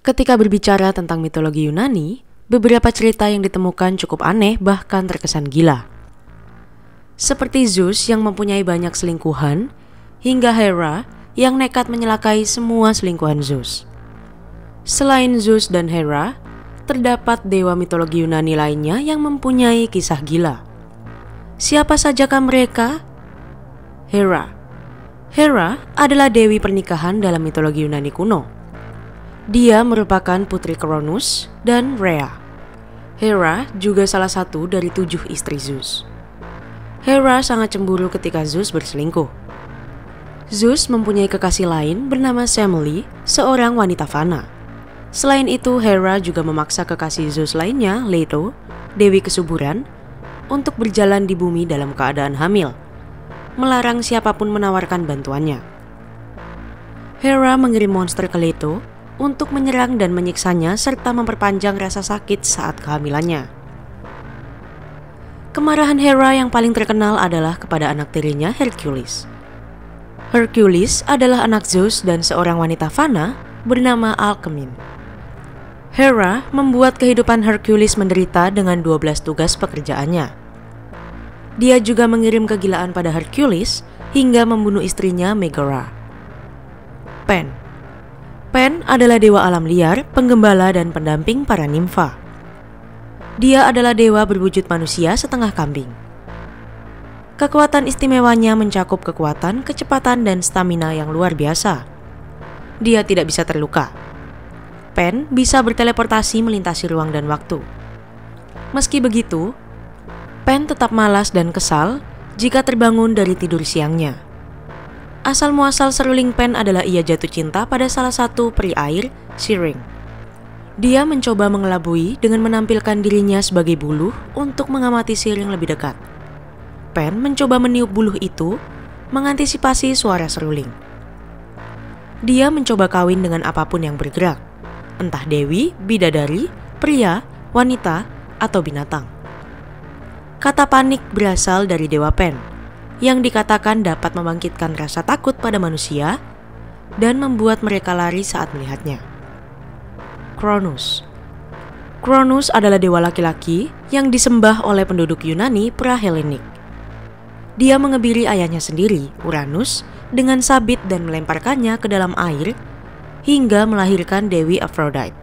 Ketika berbicara tentang mitologi Yunani, beberapa cerita yang ditemukan cukup aneh bahkan terkesan gila. Seperti Zeus yang mempunyai banyak selingkuhan, hingga Hera yang nekat menyelakai semua selingkuhan Zeus. Selain Zeus dan Hera, terdapat dewa mitologi Yunani lainnya yang mempunyai kisah gila. Siapa sajakah mereka? Hera. Hera adalah dewi pernikahan dalam mitologi Yunani kuno. Dia merupakan putri Cronus dan Rhea. Hera juga salah satu dari 7 istri Zeus. Hera sangat cemburu ketika Zeus berselingkuh. Zeus mempunyai kekasih lain bernama Semele, seorang wanita fana. Selain itu, Hera juga memaksa kekasih Zeus lainnya, Leto, dewi kesuburan, untuk berjalan di bumi dalam keadaan hamil, melarang siapapun menawarkan bantuannya. Hera mengirim monster ke Leto untuk menyerang dan menyiksanya serta memperpanjang rasa sakit saat kehamilannya. Kemarahan Hera yang paling terkenal adalah kepada anak tirinya Hercules. Hercules adalah anak Zeus dan seorang wanita fana bernama Alcmene. Hera membuat kehidupan Hercules menderita dengan 12 tugas pekerjaannya. Dia juga mengirim kegilaan pada Hercules hingga membunuh istrinya Megara. Pan adalah dewa alam liar, penggembala dan pendamping para nimfa. Dia adalah dewa berwujud manusia setengah kambing. Kekuatan istimewanya mencakup kekuatan, kecepatan, dan stamina yang luar biasa. Dia tidak bisa terluka. Pan bisa berteleportasi melintasi ruang dan waktu. Meski begitu, Pan tetap malas dan kesal jika terbangun dari tidur siangnya. Asal muasal seruling Pan adalah ia jatuh cinta pada salah satu peri air, Syrinx. Dia mencoba mengelabui dengan menampilkan dirinya sebagai buluh untuk mengamati Syrinx lebih dekat. Pan mencoba meniup buluh itu, mengantisipasi suara seruling. Dia mencoba kawin dengan apapun yang bergerak, entah dewi, bidadari, pria, wanita, atau binatang. Kata panik berasal dari dewa Pan, yang dikatakan dapat membangkitkan rasa takut pada manusia dan membuat mereka lari saat melihatnya. Cronus. Cronus adalah dewa laki-laki yang disembah oleh penduduk Yunani pra-Helenik. Dia mengebiri ayahnya sendiri, Uranus, dengan sabit dan melemparkannya ke dalam air hingga melahirkan Dewi Aphrodite.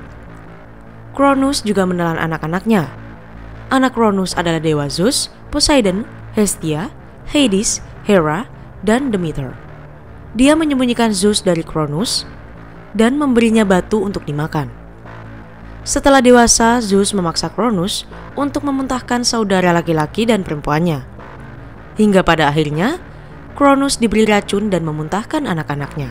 Cronus juga menelan anak-anaknya. Anak Cronus adalah dewa Zeus, Poseidon, Hestia, Hades, Hera, dan Demeter. Dia menyembunyikan Zeus dari Cronus dan memberinya batu untuk dimakan. Setelah dewasa, Zeus memaksa Cronus untuk memuntahkan saudara laki-laki dan perempuannya. Hingga pada akhirnya, Cronus diberi racun dan memuntahkan anak-anaknya.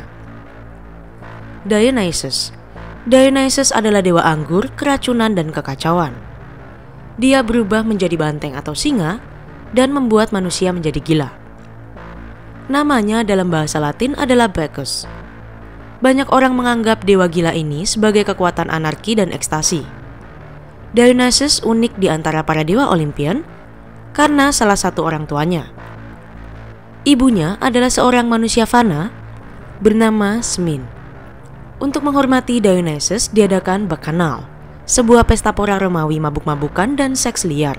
Dionysus. Dionysus adalah dewa anggur, keracunan, dan kekacauan. Dia berubah menjadi banteng atau singa dan membuat manusia menjadi gila. Namanya dalam bahasa Latin adalah Bacchus. Banyak orang menganggap dewa gila ini sebagai kekuatan anarki dan ekstasi. Dionysus unik di antara para dewa Olympian karena salah satu orang tuanya. Ibunya adalah seorang manusia fana bernama Smin. Untuk menghormati Dionysus diadakan Bacchanal, sebuah pesta pora Romawi mabuk-mabukan dan seks liar.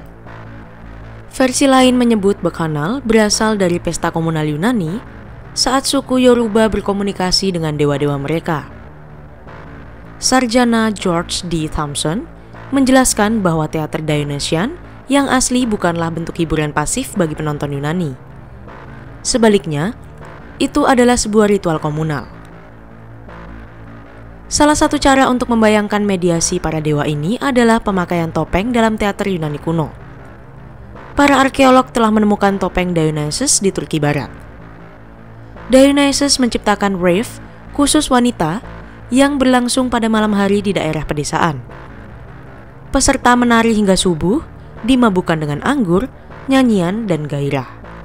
Versi lain menyebut Bacchanal berasal dari pesta komunal Yunani saat suku Yoruba berkomunikasi dengan dewa-dewa mereka. Sarjana George D. Thompson menjelaskan bahwa teater Dionysian yang asli bukanlah bentuk hiburan pasif bagi penonton Yunani. Sebaliknya, itu adalah sebuah ritual komunal. Salah satu cara untuk membayangkan mediasi para dewa ini adalah pemakaian topeng dalam teater Yunani kuno. Para arkeolog telah menemukan topeng Dionysus di Turki Barat. Dionysus menciptakan rave khusus wanita yang berlangsung pada malam hari di daerah pedesaan. Peserta menari hingga subuh, dimabukkan dengan anggur, nyanyian, dan gairah.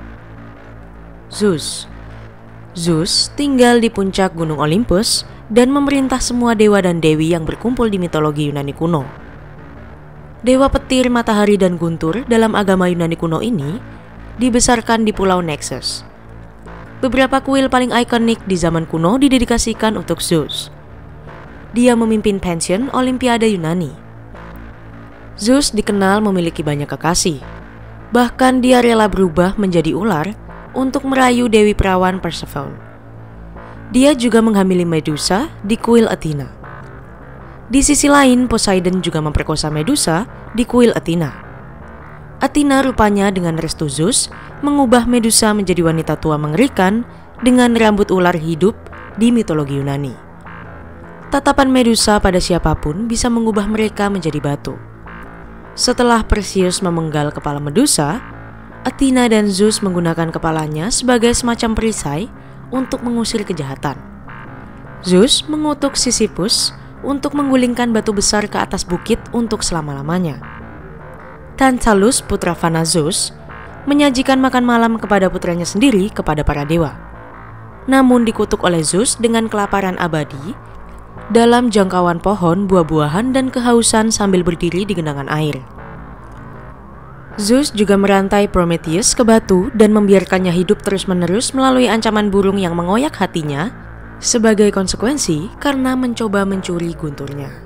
Zeus. Zeus tinggal di puncak Gunung Olympus dan memerintah semua dewa dan dewi yang berkumpul di mitologi Yunani kuno. Dewa petir, matahari, dan guntur dalam agama Yunani kuno ini dibesarkan di Pulau Naxos. Beberapa kuil paling ikonik di zaman kuno didedikasikan untuk Zeus. dia memimpin pensiun Olimpiade Yunani. Zeus dikenal memiliki banyak kekasih. Bahkan dia rela berubah menjadi ular untuk merayu Dewi Perawan Persephone. Dia juga menghamili Medusa di kuil Athena. Di sisi lain, Poseidon juga memperkosa Medusa di kuil Athena. Athena rupanya dengan restu Zeus mengubah Medusa menjadi wanita tua mengerikan dengan rambut ular hidup di mitologi Yunani. Tatapan Medusa pada siapapun bisa mengubah mereka menjadi batu. Setelah Perseus memenggal kepala Medusa, Athena dan Zeus menggunakan kepalanya sebagai semacam perisai untuk mengusir kejahatan. Zeus mengutuk Sisyphus untuk menggulingkan batu besar ke atas bukit untuk selama-lamanya. Tantalus, putra Fana Zeus, menyajikan makan malam kepada putranya sendiri kepada para dewa. Namun dikutuk oleh Zeus dengan kelaparan abadi dalam jangkauan pohon, buah-buahan, dan kehausan sambil berdiri di genangan air. Zeus juga merantai Prometheus ke batu dan membiarkannya hidup terus-menerus melalui ancaman burung yang mengoyak hatinya sebagai konsekuensi karena mencoba mencuri gunturnya.